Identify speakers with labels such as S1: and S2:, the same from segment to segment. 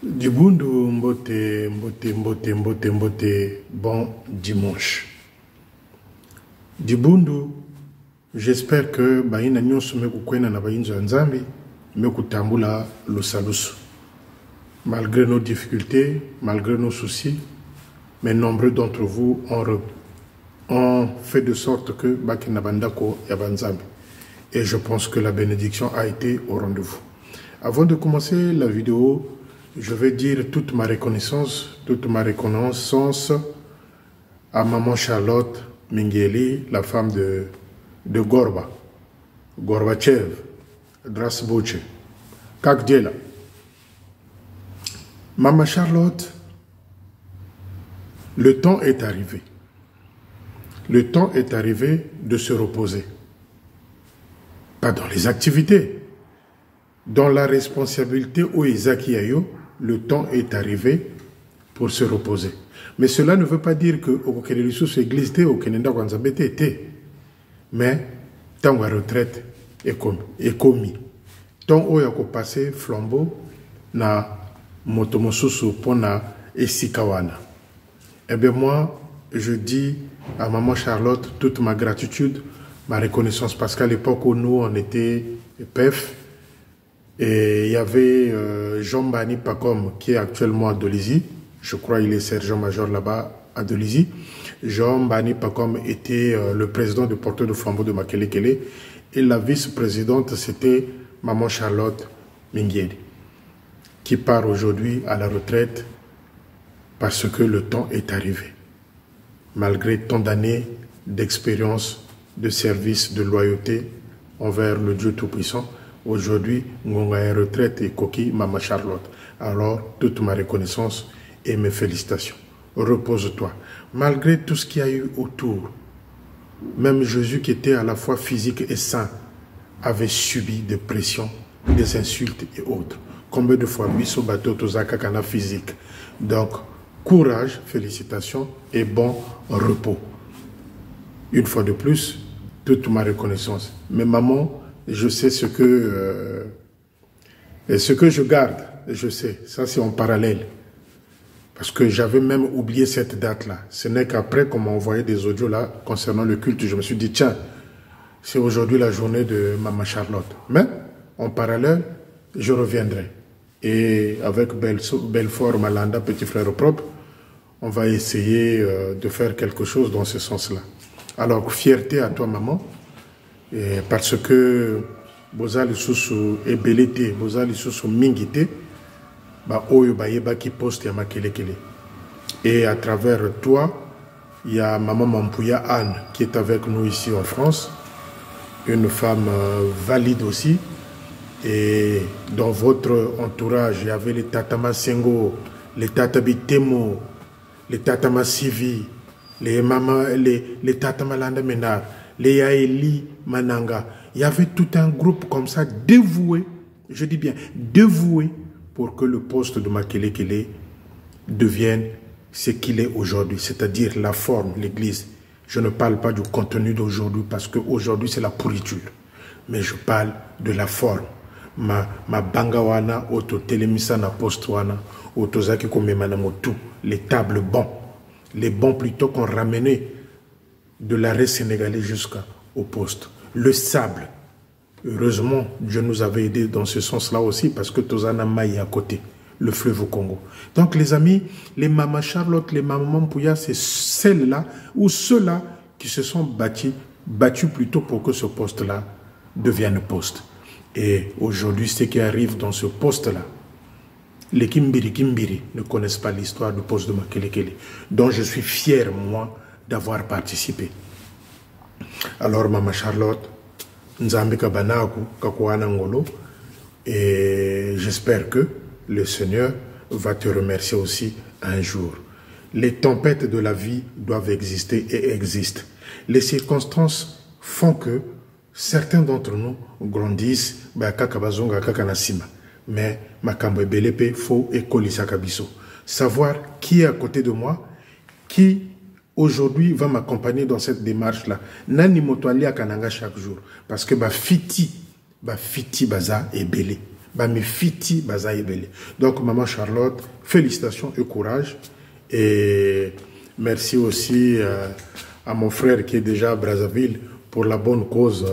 S1: Dibundu mbote, bon dimanche. Dibundu, j'espère que baina nyonso mekukwena na bayinzo ya Nzambi mekutambula lusalusu. Malgré nos difficultés, malgré nos soucis, mais nombreux d'entre vous ont fait de sorte que bakina bandako ya banzambi. Et je pense que la bénédiction a été au rendez-vous. Avant de commencer la vidéo, je vais dire toute ma reconnaissance à maman Charlotte Mingeli, la femme de Gorbachev, Drasboche, Kakdjela. Maman Charlotte, le temps est arrivé. Le temps est arrivé de se reposer. Pas dans les activités, dans la responsabilité où Isaki Ayo, le temps est arrivé pour se reposer. Mais cela ne veut pas dire que au Kélélissus église au Kénenda Wanzabete était. Mais tant que retraite est commis. Tant où il y a passé flambeau na motomosusu pona esikawana. Eh bien moi, je dis à maman Charlotte toute ma gratitude, ma reconnaissance, parce qu'à l'époque où nous on était PEF, et il y avait Jean-Bani Pacom qui est actuellement à Dolisie. Je crois qu'il est sergent-major là-bas à Dolisie. Jean-Bani Pacom était le président du porteur de flambeau de Makelekele. Et la vice-présidente, c'était maman Charlotte Mingiedi, qui part aujourd'hui à la retraite parce que le temps est arrivé. Malgré tant d'années d'expérience, de service, de loyauté envers le Dieu Tout-Puissant, aujourd'hui, Ngonga est retraite et Koki, maman Charlotte. Alors, toute ma reconnaissance et mes félicitations. Repose-toi. Malgré tout ce qu'il y a eu autour, même Jésus qui était à la fois physique et saint, avait subi des pressions, des insultes et autres. Combien de fois Bisso Bato Tozaka Kana physique. Donc, courage, félicitations et bon repos. Une fois de plus, toute ma reconnaissance. Mais maman, je sais ce que je garde, je sais, ça c'est en parallèle. Parce que j'avais même oublié cette date-là. Ce n'est qu'après qu'on m'a envoyé des audios là concernant le culte, je me suis dit, tiens, c'est aujourd'hui la journée de maman Charlotte. Mais, en parallèle, je reviendrai. Et avec Belfort Malanda, petit frère propre, on va essayer de faire quelque chose dans ce sens-là. Alors, fierté à toi, maman. Et parce que bozali susu ebelete bozali susu mingite ba oyo ba yeba ki poste ya makelekele. Et à travers toi, il y a maman Mampouya Anne qui est avec nous ici en France, une femme valide aussi. Et dans votre entourage, il y avait les Tatama Sengo, les Tatabi Temo, les Tatama Sivi, les Tatama Landa Menar, les Yaeli Mananga. Il y avait tout un groupe comme ça dévoué, je dis bien dévoué, pour que le poste de Makelekele devienne ce qu'il est aujourd'hui, c'est-à-dire la forme, l'église. Je ne parle pas du contenu d'aujourd'hui parce qu'aujourd'hui c'est la pourriture, mais je parle de la forme. Ma bangawana, auto telemisa na postwana, auto zaki komemana motu, les tables bancs, les bancs plutôt qu'on ramenait de l'arrêt sénégalais jusqu'au poste. Le sable. Heureusement, Dieu nous avait aidés dans ce sens-là aussi parce que Tozana Maï à côté, le fleuve au Congo. Donc les amis, les mamas Charlotte, les mamans Pouya, c'est celles-là ou ceux-là qui se sont battus plutôt pour que ce poste-là devienne poste. Et aujourd'hui, ceux qui arrivent dans ce poste-là, les Kimbiri ne connaissent pas l'histoire du poste de Makelekele, dont je suis fier, moi, d'avoir participé. Alors, maman Charlotte, Nzambi Kabanaku, Kakuana Ngolo, et j'espère que le Seigneur va te remercier aussi un jour. Les tempêtes de la vie doivent exister et existent. Les circonstances font que certains d'entre nous grandissent, mais Makambo Belepe, faux et Kolisakabiso. Savoir qui est à côté de moi, qui aujourd'hui va m'accompagner dans cette démarche-là. Nani motoali à Kananga chaque jour. Parce que fiti baza est belé. Bami fiti bazaïbeli. Donc, maman Charlotte, félicitations et courage. Et merci aussi à mon frère qui est déjà à Brazzaville pour la bonne cause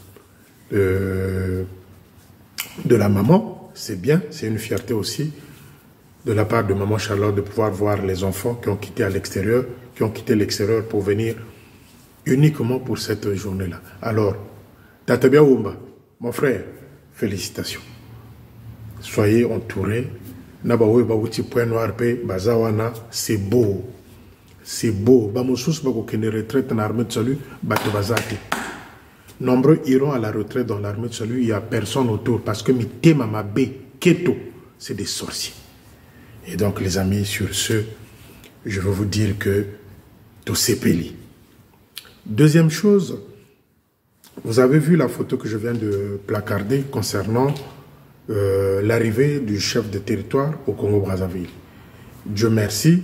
S1: de la maman. C'est bien, c'est une fierté aussi de la part de maman Charlotte de pouvoir voir les enfants qui ont quitté à l'extérieur, qui ont quitté l'extérieur pour venir uniquement pour cette journée-là. Alors, Tatabia Oumba, mon frère, félicitations. Soyez entourés. Nabawe Bawuti Point Noir P, Bazawana, c'est beau. C'est beau. Bamoussous Bakokene retraite dans l'armée de salut, Batebazati. Nombreux iront à la retraite dans l'armée de salut, il n'y a personne autour parce que Mitema Mabe, Keto, c'est des sorciers. Et donc, les amis, sur ce, je veux vous dire que tout s'est payé. Deuxième chose, vous avez vu la photo que je viens de placarder concernant l'arrivée du chef de territoire au Congo-Brazzaville. Dieu merci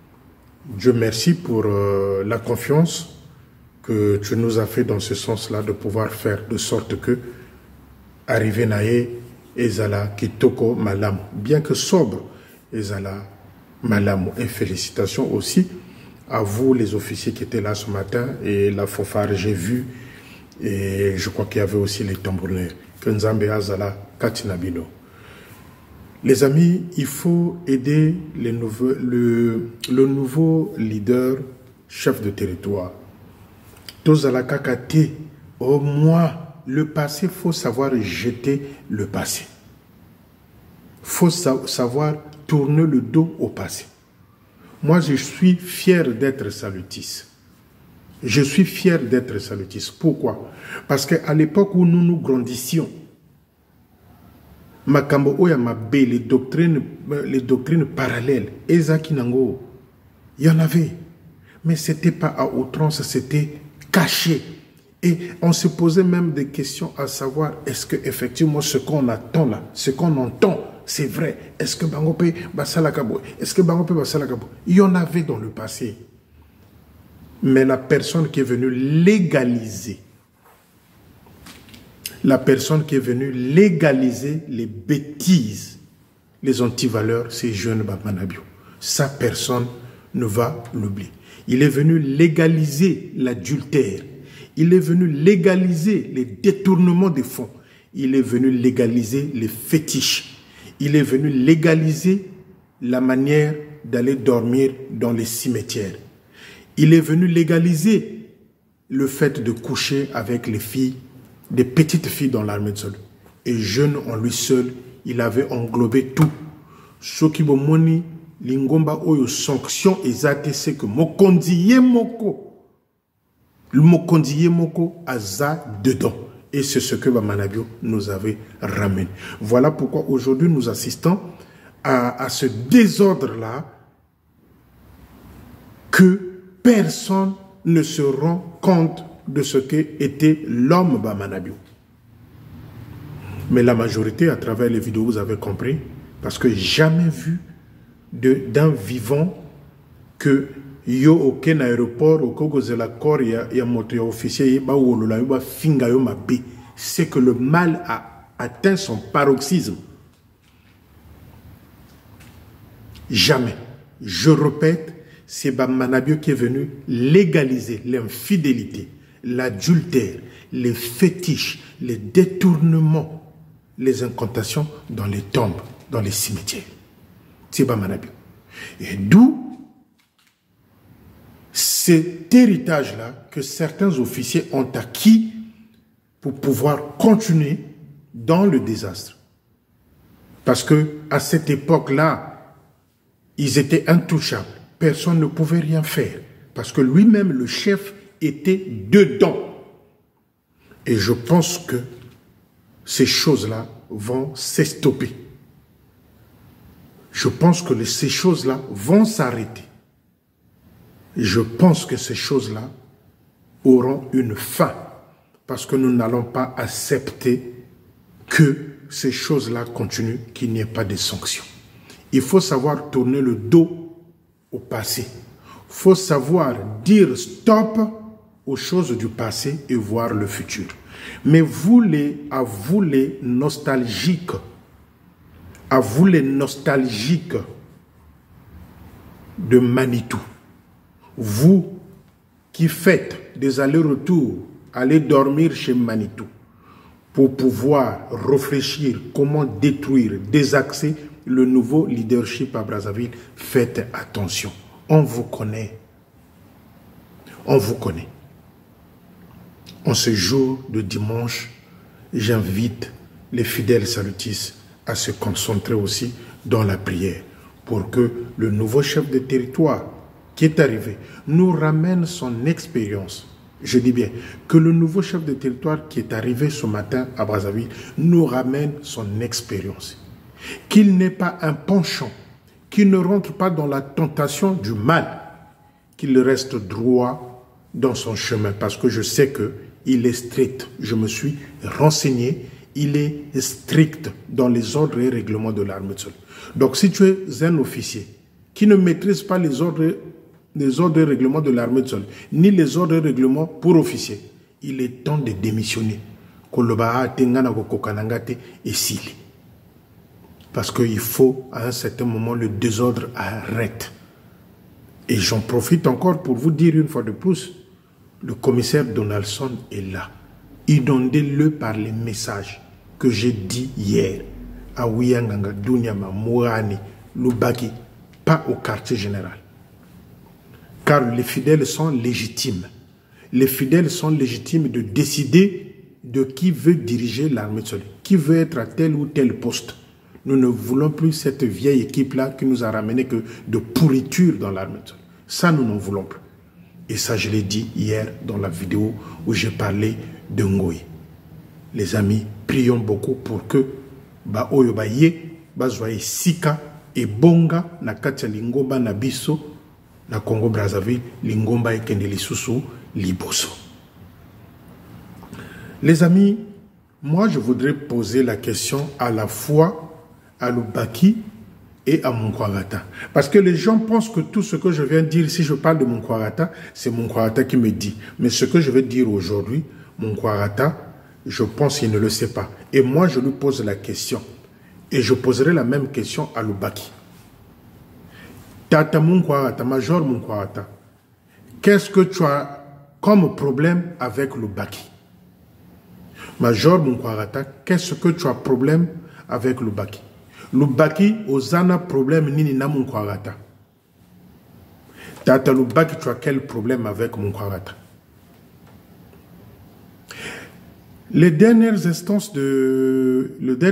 S1: pour la confiance que tu nous as fait dans ce sens-là, de pouvoir faire de sorte que arriver Naé, Ezala, Kitoko, Malam, bien que sobre, Ezala, Malam. Et félicitations aussi à vous, les officiers qui étaient là ce matin, et la fanfare, j'ai vu, et je crois qu'il y avait aussi les tambourins. Que Nzambe Azala, Katinabino. Les amis, il faut aider le nouveau leader, chef de territoire. Tozala Kakate, au moins, le passé, il faut savoir jeter le passé. Il faut savoir tourner le dos au passé. Moi, je suis fier d'être salutiste. Je suis fier d'être salutiste. Pourquoi? Parce qu'à l'époque où nous grandissions, Makambo Oyamabe, les doctrines parallèles, Ezaki Nango, il y en avait. Mais ce n'était pas à outrance, c'était caché. Et on se posait même des questions à savoir, est-ce que effectivement ce qu'on attend là, ce qu'on entend, c'est vrai? Est-ce que Bangope Basalakabo? Est-ce que Bangope Basalakabo? Il y en avait dans le passé. Mais la personne qui est venue légaliser, les bêtises, les antivaleurs, c'est jeune Bamanabio. Sa personne ne va l'oublier. Il est venu légaliser l'adultère. Il est venu légaliser les détournements des fonds. Il est venu légaliser les fétiches. Il est venu légaliser la manière d'aller dormir dans les cimetières. Il est venu légaliser le fait de coucher avec les filles, des petites filles dans l'armée de salut. Et jeune en lui seul, il avait englobé tout. Ce qui m'a moni, l'ingomba oyo sanction exacte, c'est que mokondiye moko aza dedans. Et c'est ce que Bamanabio nous avait ramené. Voilà pourquoi aujourd'hui nous assistons à ce désordre-là que personne ne se rend compte de ce qu'était l'homme Bamanabio. Mais la majorité, à travers les vidéos, vous avez compris, parce que jamais vu d'un vivant que yo aucun aéroport au Kogozela Kor ya moto ya officier ba wolola yo ba finga yo mabe, c'est que le mal a atteint son paroxysme. Jamais. Je répète, c'est Bamanabio qui est venu légaliser l'infidélité, l'adultère, les fétiches, les détournements, les incantations dans les tombes, dans les cimetières. C'est Bamanabio. Et d'où cet héritage-là que certains officiers ont acquis pour pouvoir continuer dans le désastre. Parce que à cette époque-là, ils étaient intouchables. Personne ne pouvait rien faire. Parce que lui-même, le chef, était dedans. Et je pense que ces choses-là vont s'estopper. Je pense que ces choses-là vont s'arrêter. Je pense que ces choses-là auront une fin. Parce que nous n'allons pas accepter que ces choses-là continuent, qu'il n'y ait pas de sanctions. Il faut savoir tourner le dos au passé. Il faut savoir dire stop aux choses du passé et voir le futur. Mais vous les nostalgiques, à vous les nostalgiques de Manitou, vous qui faites des allers-retours, allez dormir chez Manitou pour pouvoir réfléchir comment détruire, désaxer le nouveau leadership à Brazzaville, faites attention. On vous connaît. On vous connaît. En ce jour de dimanche, j'invite les fidèles salutistes à se concentrer aussi dans la prière pour que le nouveau chef de territoire qui est arrivé nous ramène son expérience. Je dis bien que le nouveau chef de territoire qui est arrivé ce matin à Brazzaville nous ramène son expérience. Qu'il n'ait pas un penchant, qu'il ne rentre pas dans la tentation du mal, qu'il reste droit dans son chemin parce que je sais qu'il est strict. Je me suis renseigné, il est strict dans les ordres et règlements de l'armée de sol. Donc si tu es un officier qui ne maîtrise pas les ordres et règlements de l'armée de sol, ni les ordres et règlements pour officiers, il est temps de démissionner. Parce qu'il faut, à un certain moment, le désordre arrête. Et j'en profite encore pour vous dire une fois de plus, le commissaire Donaldson est là. Inondez-le par les messages que j'ai dit hier à Ouianganga, Dunyama, Mourani, Lubaki, pas au quartier général. Car les fidèles sont légitimes. Les fidèles sont légitimes de décider de qui veut diriger l'armée de Soleil, qui veut être à tel ou tel poste. Nous ne voulons plus cette vieille équipe-là qui nous a ramené que de pourriture dans l'armée de Soleil. Ça, nous n'en voulons plus. Et ça, je l'ai dit hier dans la vidéo où j'ai parlé de Ngoï. Les amis, prions beaucoup pour que Oyo Baye, Bazwaye Sika et Bonga, na katia Lingomba na biso, na Congo Brazzaville, Lingomba et Kendeli Susu, Liboso. Les amis, moi je voudrais poser la question à la fois à Lubaki et à Munkwarata. Parce que les gens pensent que tout ce que je viens de dire, si je parle de Munkwarata, c'est Munkwarata qui me dit. Mais ce que je vais dire aujourd'hui, Munkwarata, je pense qu'il ne le sait pas. Et moi, je lui pose la question. Et je poserai la même question à Lubaki. Tata Munkwarata, Major Munkwarata, qu'est-ce que tu as comme problème avec Lubaki? Major Munkwarata, qu'est-ce que tu as problème avec Lubaki? Lubaki, ozana problème nini na Munkwarata. Tata Lubaki, tu as quel problème avec Munkwarata? Les dernières instances de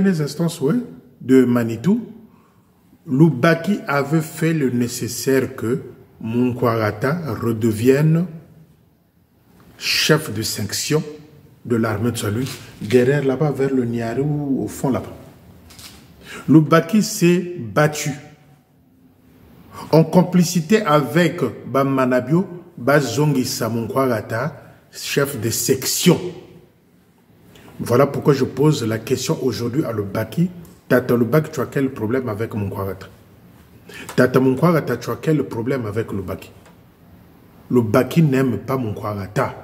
S1: Manitou, Lubaki avait fait le nécessaire que Munkwarata redevienne chef de section de l'armée de salut, derrière là-bas, vers le Niari ou au fond là-bas. Lubaki s'est battu en complicité avec Bamanabio, Bazongisa Munkwarata, chef de section. Voilà pourquoi je pose la question aujourd'hui à Lubaki. Tata Lubaki, tu as quel problème avec Munkwarata? Tata Munkwarata, tu as quel problème avec Lubaki? Lubaki n'aime pas Munkwarata.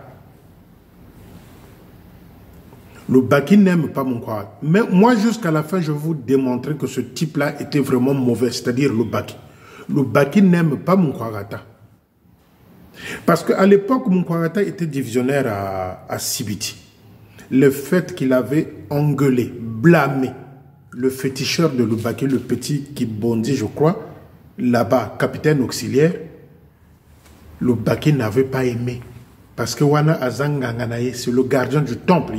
S1: Lubaki n'aime pas Munkwarata. Mais moi, jusqu'à la fin, je vais vous démontrer que ce type-là était vraiment mauvais, c'est-à-dire Lubaki. Lubaki n'aime pas Munkwarata. Parce qu'à l'époque, Munkwarata était divisionnaire à Sibiti. Le fait qu'il avait engueulé, blâmé le féticheur de Lubaki, le petit qui bondit, je crois, là-bas, capitaine auxiliaire, Lubaki n'avait pas aimé. Parce que Wana Azanganganaye, c'est le gardien du temple.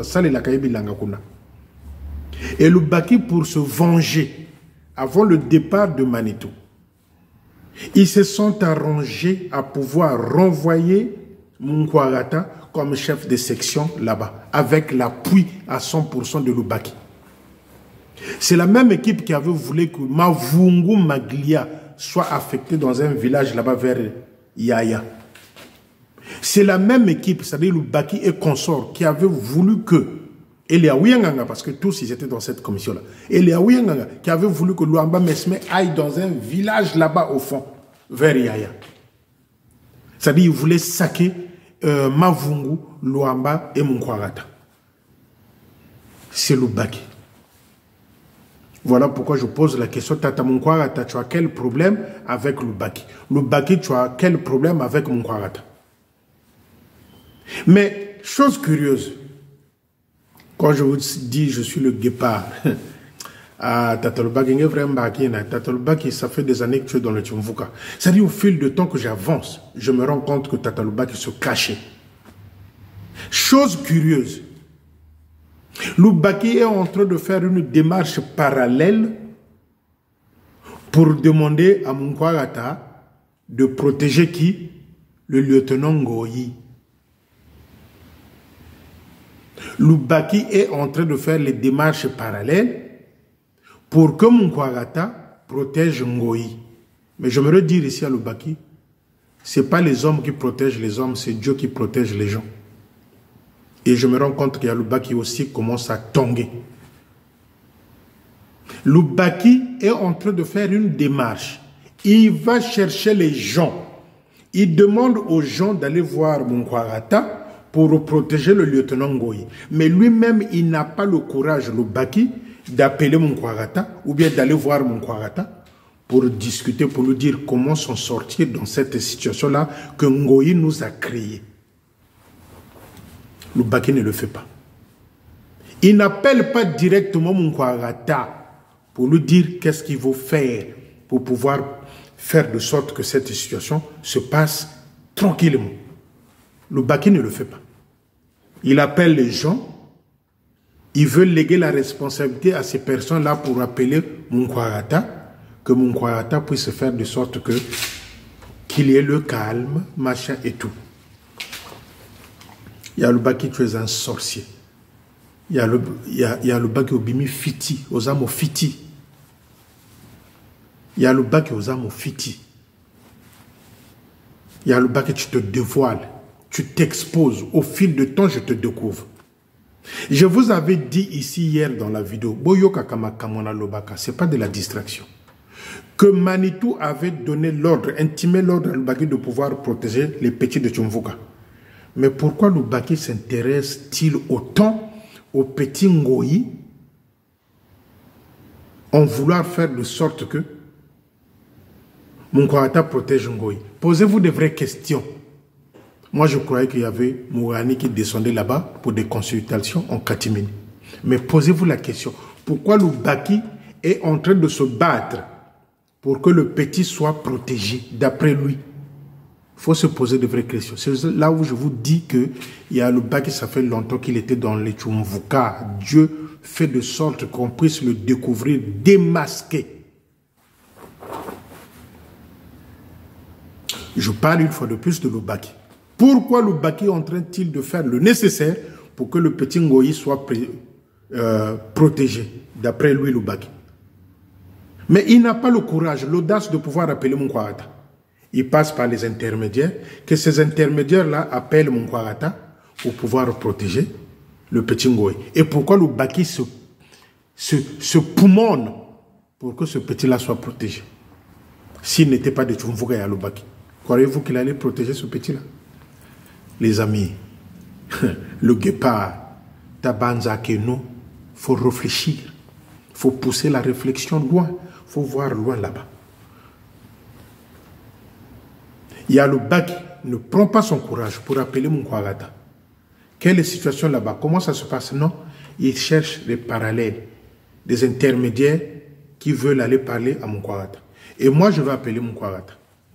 S1: Et Lubaki, pour se venger, avant le départ de Manitou, ils se sont arrangés à pouvoir renvoyer Munkwarata comme chef de section là-bas, avec l'appui à 100% de Lubaki. C'est la même équipe qui avait voulu que Mavungu Maglia soit affecté dans un village là-bas vers Yaya. C'est la même équipe, c'est-à-dire Lubaki et consorts, qui avait voulu que Elia Ouyanganga, parce que tous ils étaient dans cette commission-là, Elia Ouyanganga, qui avait voulu que Luamba Mesme aille dans un village là-bas au fond, vers Yaya. C'est-à-dire il voulait saquer Mavungu, Luamba et Munkwarata. C'est Lubaki. Voilà pourquoi je pose la question, Tata Munkwarata, tu as quel problème avec Lubaki? Lubaki, tu as quel problème avec Munkwarata? Mais, chose curieuse, quand je vous dis je suis le guépard, Tata Lubaki, Tata Lubaki, ça fait des années que tu es dans le Tchumvuka. C'est-à-dire au fil du temps que j'avance, je me rends compte que Tata Lubaki se cachait. Chose curieuse, Lubaki est en train de faire une démarche parallèle pour demander à Munkwarata de protéger qui? Le lieutenant Ngoyi. Lubaki est en train de faire les démarches parallèles pour que Munkwarata protège Ngoyi. Mais j'aimerais dire ici à Lubaki, ce n'est pas les hommes qui protègent les hommes, c'est Dieu qui protège les gens. Et je me rends compte qu'il y a Lubaki aussi qui commence à tonguer. Lubaki est en train de faire une démarche. Il va chercher les gens. Il demande aux gens d'aller voir Munkwarata pour protéger le lieutenant Ngoyi. Mais lui-même, il n'a pas le courage, Lubaki, d'appeler Munkwarata ou bien d'aller voir Munkwarata pour discuter, pour lui dire comment s'en sortir dans cette situation-là que Ngoyi nous a créée. Lubaki ne le fait pas. Il n'appelle pas directement Munkwarata pour lui dire qu'est-ce qu'il faut faire pour pouvoir faire de sorte que cette situation se passe tranquillement. Lubaki ne le fait pas. Il appelle les gens, il veut léguer la responsabilité à ces personnes-là pour appeler Munkwarata, que Munkwarata puisse faire de sorte que qu'il y ait le calme, machin et tout. Il y a Lubaki, tu es un sorcier. Il y a Lubaki Obimi Fiti, Osamo Fiti. Il y a Lubaki Osamo Fiti. Il y a Lubaki, tu te dévoiles, tu t'exposes. Au fil du temps, je te découvre. Je vous avais dit ici hier dans la vidéo, Boyoka Kamakamona Lubaka, ce n'est pas de la distraction, que Manitou avait donné l'ordre, intimé l'ordre à Lubaki de pouvoir protéger les petits de Tchumvuka. Mais pourquoi Lubaki s'intéresse-t-il autant aux petits Ngoyi en vouloir faire de sorte que Munkwarata protège Ngoyi? Posez-vous de vraies questions. Moi, je croyais qu'il y avait Mourani qui descendait là-bas pour des consultations en catimini. Mais posez-vous la question. Pourquoi Lubaki est en train de se battre pour que le petit soit protégé d'après lui? Il faut se poser de vraies questions. C'est là où je vous dis qu'il y a Lubaki, ça fait longtemps qu'il était dans les Tchumvuka. Dieu fait de sorte qu'on puisse le découvrir démasqué. Je parle une fois de plus de Lubaki. Pourquoi Lubaki est en train-t-il de faire le nécessaire pour que le petit Ngoyi soit protégé, d'après lui Lubaki? Mais il n'a pas le courage, l'audace de pouvoir appeler Munkwarata. Il passe par les intermédiaires, que ces intermédiaires-là appellent Munkwarata pour pouvoir protéger le petit Ngoyi. Et pourquoi Lubaki se poumonne pour que ce petit-là soit protégé? S'il n'était pas de Tchumvuka et à Lubaki, croyez-vous qu'il allait protéger ce petit-là? Les amis, le guépard, Tabanza Keno, il faut réfléchir. Il faut pousser la réflexion loin. Il faut voir loin là-bas. Il y a Lubaki, ne prend pas son courage pour appeler Munkwarata. Quelle est la situation là-bas? Comment ça se passe? Non, il cherche des parallèles, des intermédiaires qui veulent aller parler à Munkwarata. Et moi, je vais appeler Munkwarata.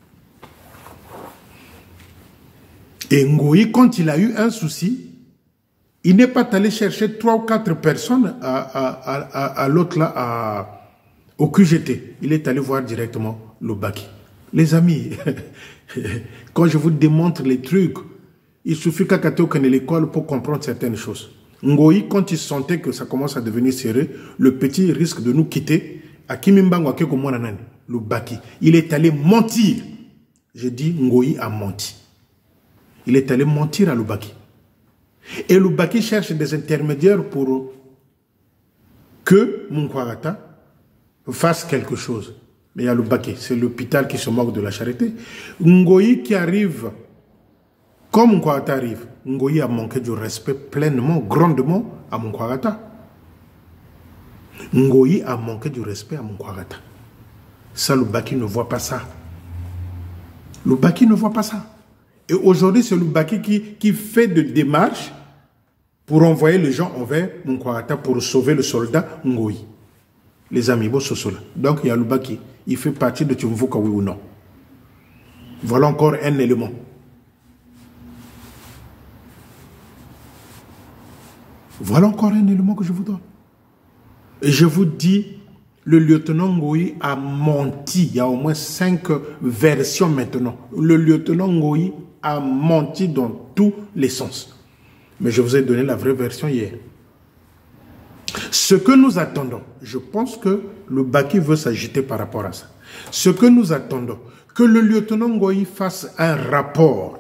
S1: Et Ngoyi, quand il a eu un souci, il n'est pas allé chercher 3 ou 4 personnes à l'autre là, au QGT. Il est allé voir directement Lubaki. Les amis, quand je vous démontre les trucs, il suffit qu'à l'école pour comprendre certaines choses. Ngoyi, quand il sentait que ça commence à devenir sérieux, le petit risque de nous quitter. Lubaki, il est allé mentir. Je dis Ngoyi a menti. Il est allé mentir à Lubaki. Et Lubaki cherche des intermédiaires pour que Munkwarata fasse quelque chose. Mais il y a Lubaki, c'est l'hôpital qui se moque de la charité. Ngoyi qui arrive, comme Munkwarata arrive, Ngoyi a manqué du respect pleinement, grandement à Munkwarata. Ngoyi a manqué du respect à Munkwarata. Ça, le Baki ne voit pas ça. Le Baki ne voit pas ça. Et aujourd'hui, c'est le Baki qui fait des démarches pour envoyer les gens envers Munkwarata pour sauver le soldat Ngoyi. Les amis, bon, donc il y a le Baki. Il fait partie de Tumvuka, oui ou non. Voilà encore un élément. Voilà encore un élément que je vous donne. Et je vous dis, le lieutenant Ngoyi a menti. Il y a au moins 5 versions maintenant. Le lieutenant Ngoyi a menti dans tous les sens. Mais je vous ai donné la vraie version hier. Ce que nous attendons, je pense que le Baki veut s'agiter par rapport à ça. Ce que nous attendons, que le lieutenant Ngoyi fasse un rapport.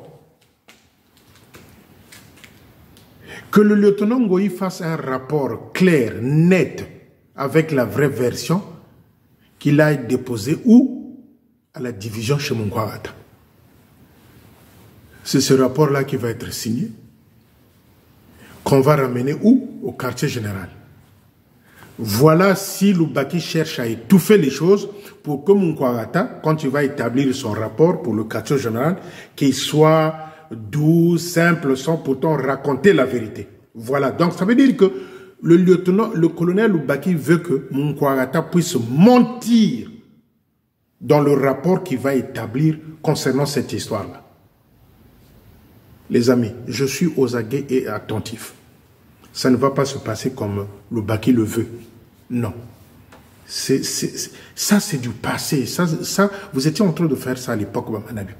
S1: Que le lieutenant Ngoyi fasse un rapport clair, net, avec la vraie version qu'il a déposée où? À la division chez Munkwarata. C'est ce rapport-là qui va être signé, qu'on va ramener où? Au quartier général. Voilà si le Baki cherche à étouffer les choses pour que Munkwarata, quand il va établir son rapport pour le quartier général, qu'il soit doux, simple, sans pourtant raconter la vérité. Voilà. Donc, ça veut dire que le colonel Lubaki veut que Munkwarata puisse mentir dans le rapport qu'il va établir concernant cette histoire-là. Les amis, je suis aux aguets et attentif. Ça ne va pas se passer comme Lubaki le veut. Non. Ça, c'est du passé. Ça, vous étiez en train de faire ça à l'époque de Manabi.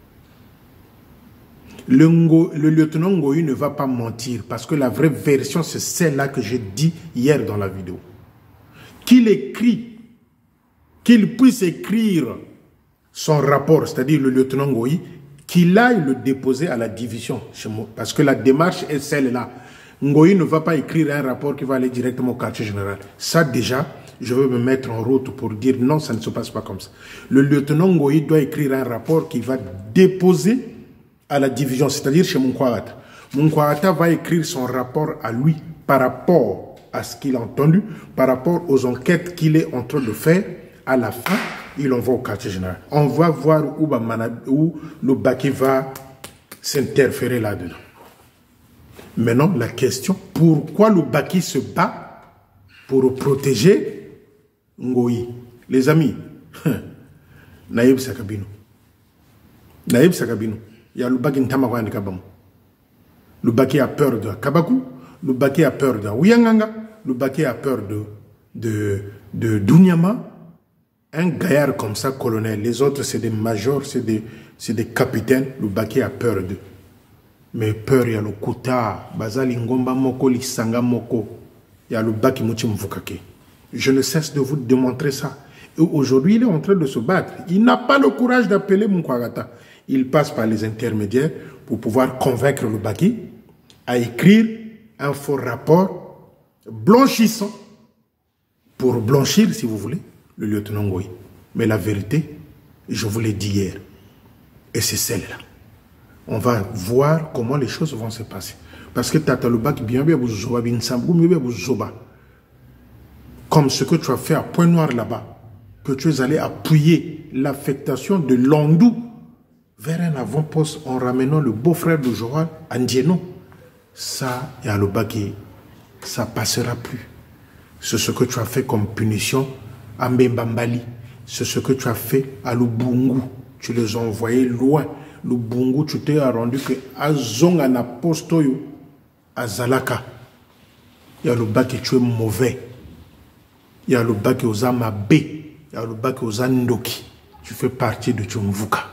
S1: Le lieutenant Ngoyi ne va pas mentir parce que la vraie version, c'est celle-là que j'ai dit hier dans la vidéo. Qu'il écrit, qu'il puisse écrire son rapport, c'est-à-dire le lieutenant Ngoyi, qu'il aille le déposer à la division chez moi. Parce que la démarche est celle-là. Ngoyi ne va pas écrire un rapport qui va aller directement au quartier général. Ça déjà, je veux me mettre en route pour dire non, ça ne se passe pas comme ça. Le lieutenant Ngoyi doit écrire un rapport qui va déposer à la division, c'est-à-dire chez Munkwarata. Munkwarata va écrire son rapport à lui par rapport à ce qu'il a entendu, par rapport aux enquêtes qu'il est en train de faire. À la fin, il envoie au quartier général. On va voir où le Baki va s'interférer là-dedans. Maintenant, la question, pourquoi le Baki se bat pour protéger Ngoyi? Les amis, Naïb Sakabino. Naïb Sakabino. Il y a le Baki Ntamakwa Ndikabam. Le Baki a peur de Kabaku. Le Baki a peur de Ouyanganga. Le Baki a peur de Dunyama. Un gaillard comme ça, colonel. Les autres, c'est des majors, c'est des capitaines. Le Baki a peur d'eux. Mais peur, il y a le Kouta, Bazali Ngomba Moko, Lisanga Moko. Il y a le Baki Mouti Mvukake. Je ne cesse de vous démontrer ça. Et aujourd'hui, il est en train de se battre. Il n'a pas le courage d'appeler Munkwarata. Il passe par les intermédiaires pour pouvoir convaincre le Baki à écrire un faux rapport blanchissant pour blanchir, si vous voulez, le lieutenant Ngoyi. Mais la vérité, je vous l'ai dit hier, et c'est celle-là. On va voir comment les choses vont se passer. Parce que Tata le Baki, bien, comme ce que tu as fait à Pointe-Noire là-bas, que tu es allé appuyer l'affectation de Landou vers un avant-poste en ramenant le beau-frère de Joël, Andieno. Ça, et à le Baki, ça passera plus. C'est ce que tu as fait comme punition à Mbembambali. C'est ce que tu as fait à Lubungu. Tu les as envoyés loin. Lubungu, tu t'es rendu que Azonga na postoyo à Zalaka. Il y a le Baki, tu es mauvais. Il y a le Baki aux Amabé. Il y a le Baki aux Andoki. Tu fais partie de Tumvuka.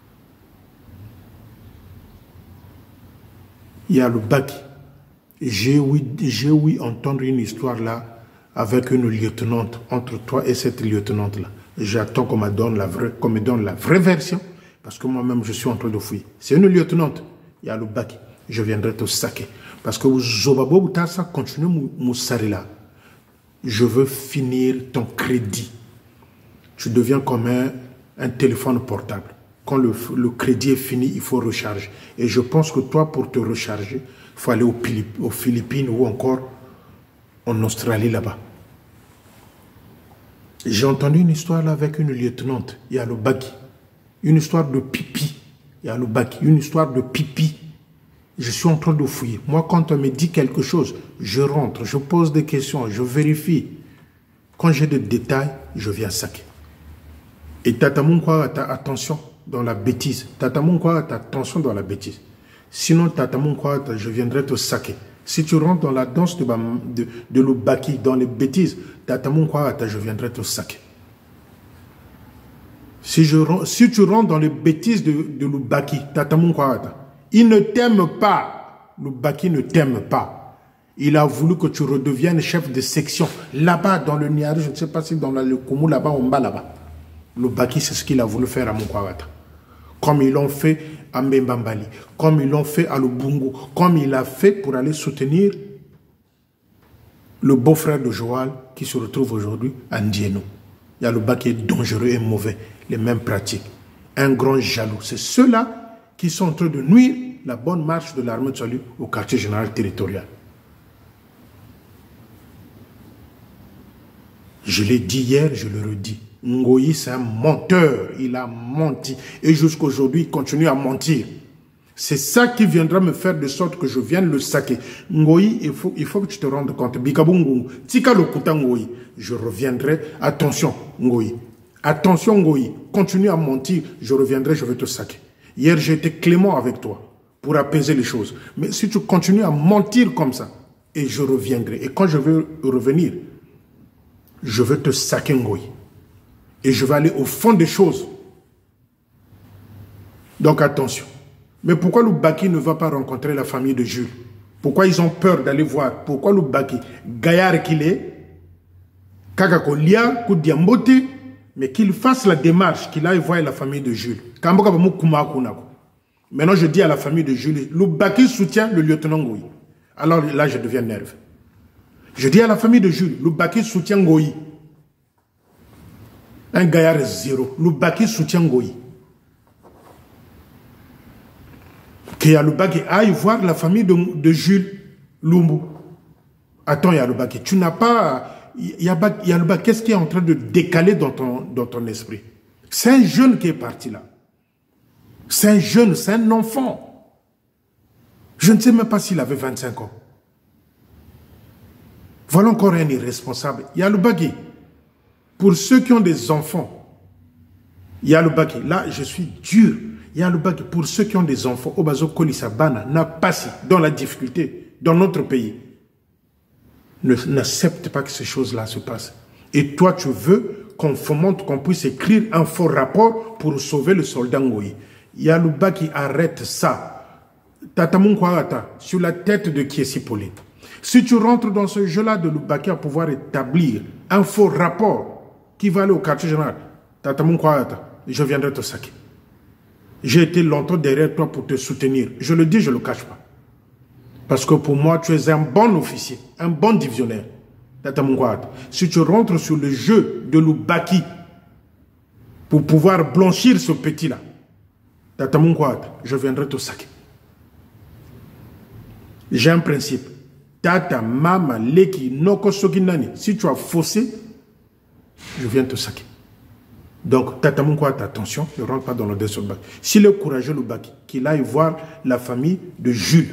S1: Il y a le Baki. J'ai ouï entendre une histoire là avec une lieutenante, entre toi et cette lieutenante-là. J'attends qu'on me donne la vraie version, parce que moi-même, je suis en train de fouiller. C'est une lieutenante. Il y a le Baki. Je viendrai te saquer. Parce que Zobabo Boutassa continue Moussari là. Je veux finir ton crédit. Tu deviens comme un téléphone portable. Quand le crédit est fini, il faut recharger. Et je pense que toi, pour te recharger, il faut aller aux Philippines ou encore en Australie là-bas. J'ai entendu une histoire là avec une lieutenante, il y a le Baki. Une histoire de pipi, il y a le Baki. Une histoire de pipi. Je suis en train de fouiller. Moi, quand on me dit quelque chose, je rentre, je pose des questions, je vérifie. Quand j'ai des détails, je viens saquer. Et Tatamou Kouarata, attention dans la bêtise. Tatamou Kouarata, attention dans la bêtise. Sinon, Tatamou Kouarata, je viendrai te saquer. Si tu rentres dans la danse de l'Ubaki, dans les bêtises, Tatamou Kouarata, je viendrai te saquer. Si tu rentres dans les bêtises de l'Ubaki, Tatamou Kouarata, il ne t'aime pas. L'Ubaki ne t'aime pas. Il a voulu que tu redeviennes chef de section. Là-bas, dans le Niari, je ne sais pas si dans le Koumou, là-bas, on bat là-bas. L'Ubaki, c'est ce qu'il a voulu faire à Moukwawata. Comme ils l'ont fait à Mbembambali, comme ils l'ont fait à Lubungu, comme il a fait pour aller soutenir le beau-frère de Joal qui se retrouve aujourd'hui à Ndieno. Il y a l'Ubaki est dangereux et mauvais, les mêmes pratiques. Un grand jaloux. C'est ceux-là qui sont en train de nuire la bonne marche de l'armée de salut au quartier général territorial. Je l'ai dit hier, je le redis. Ngoyi, c'est un menteur. Il a menti. Et jusqu'à aujourd'hui, il continue à mentir. C'est ça qui viendra me faire de sorte que je vienne le saquer. Ngoyi, il faut que tu te rendes compte. Bikabungu, Tika Lokuta Ngoyi. Je reviendrai. Attention, Ngoyi. Attention, Ngoyi. Continue à mentir. Je reviendrai, je vais te saquer. Hier, j'ai été clément avec toi pour apaiser les choses. Mais si tu continues à mentir comme ça, et je reviendrai. Et quand je vais revenir, je vais te saquer, Ngoyi. Et je vais aller au fond des choses. Donc attention. Mais pourquoi l'Ubaki ne va pas rencontrer la famille de Jules? Pourquoi ils ont peur d'aller voir? Pourquoi l'Ubaki, gaillard qu'il est, Kakakolia, Koudiambote, mais qu'il fasse la démarche, qu'il aille voir la famille de Jules. Maintenant je dis à la famille de Jules, l'Ubaki soutient le lieutenant Ngoyi. Alors là je deviens nerveux. Je dis à la famille de Jules, l'Ubaki soutient Ngoyi. Un gaillard zéro. L'Ubaki soutient Ngoyi. Que Yaloubaki aille voir la famille de Jules Lumbu. Attends Yaloubaki, tu n'as pas... Yaloubaki, qu'est-ce qui est en train de décaler dans ton esprit? C'est un jeune qui est parti là. C'est un jeune, c'est un enfant. Je ne sais même pas s'il avait 25 ans. Voilà encore un irresponsable. Yaloubaki. Pour ceux qui ont des enfants, il y a le Baki. Là, je suis dur. Il y a le Baki. Pour ceux qui ont des enfants, Obazo Kolisabana n'a pas si, dans la difficulté, dans notre pays. N'accepte pas que ces choses-là se passent. Et toi, tu veux qu'on fomente, qu'on puisse écrire un faux rapport pour sauver le soldat Ngoyi. Il y a le Baki, arrête ça. Tatamou Kouarata, sur la tête de Kiesi Pauline. Si tu rentres dans ce jeu-là de l'Ubaki à pouvoir établir un faux rapport qui va aller au quartier général, Tatamou Kouarata, je viendrai te saquer. J'ai été longtemps derrière toi pour te soutenir. Je le dis, je ne le cache pas. Parce que pour moi, tu es un bon officier, un bon divisionnaire. Tatamou Kouarata. Si tu rentres sur le jeu de l'Ubaki pour pouvoir blanchir ce petit-là, Tatamou Kouarata, je viendrai te saquer. J'ai un principe. Tata, mama, leki, noko, sokinani. Si tu as faussé, je viens te saquer. Donc, Tatamou Kouarata, attention, ne rentre pas dans le dessus de Baki. S'il est courageux, le Baki, qu'il aille voir la famille de Jules.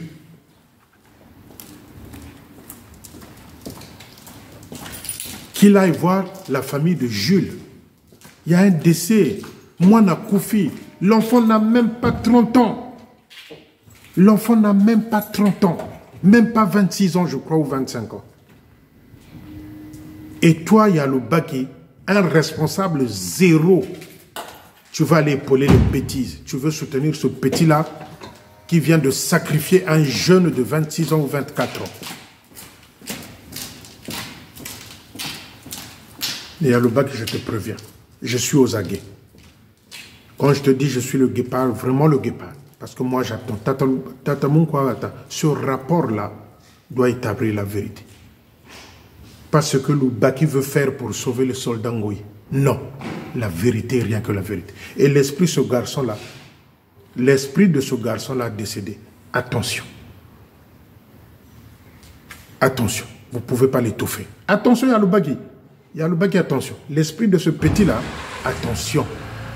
S1: Qu'il aille voir la famille de Jules. Il y a un décès. Moana Koufi. L'enfant n'a même pas 30 ans. L'enfant n'a même pas 30 ans. Même pas 26 ans, je crois, ou 25 ans. Et toi, il y a le Baki, un responsable zéro. Tu vas aller épauler les bêtises. Tu veux soutenir ce petit-là qui vient de sacrifier un jeune de 26 ans ou 24 ans. Il y a le Baki, je te préviens. Je suis aux aguets. Quand je te dis je suis le guépard, vraiment le guépard. Parce que moi j'attends. Tatamou Kouarata, ce rapport-là doit établir la vérité. Pas ce que l'Ubaki veut faire pour sauver le soldat Ngoyi. Non, la vérité, rien que la vérité. Et l'esprit de ce garçon-là, l'esprit de ce garçon-là décédé. Attention. Attention, vous ne pouvez pas l'étouffer. Attention à l'Ubaki. Il y a le Baki, attention. L'esprit de ce petit-là, attention.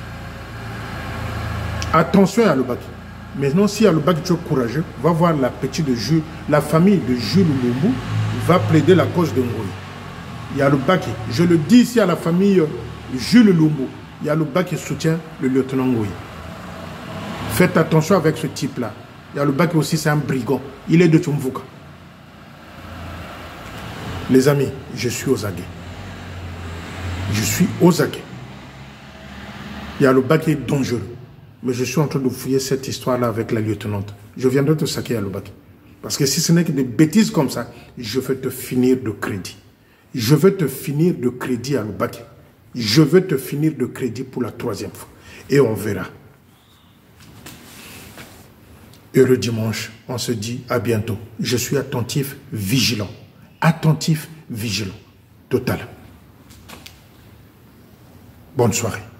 S1: Attention à le Baki. Maintenant, si le Baki, tu es courageux, va voir la petite de Jules, la famille de Jules Lumbu va plaider la cause de Ngoï. Il y a le Baki. Je le dis ici à la famille Jules Lumbu. Il y a le Baki qui soutient le lieutenant Ngoï. Faites attention avec ce type-là. Il y a le Baki aussi, c'est un brigand. Il est de Tumvuka. Les amis, je suis aux aguets. Je suis aux aguets. Il y a le Baki dangereux. Mais je suis en train de fouiller cette histoire-là avec la lieutenante. Je viendrai te saquer à le Baki. Parce que si ce n'est que des bêtises comme ça, je vais te finir de crédit. Je vais te finir de crédit à le Baki. Je vais te finir de crédit pour la 3e fois. Et on verra. Heureux dimanche. On se dit à bientôt. Je suis attentif, vigilant. Attentif, vigilant. Total. Bonne soirée.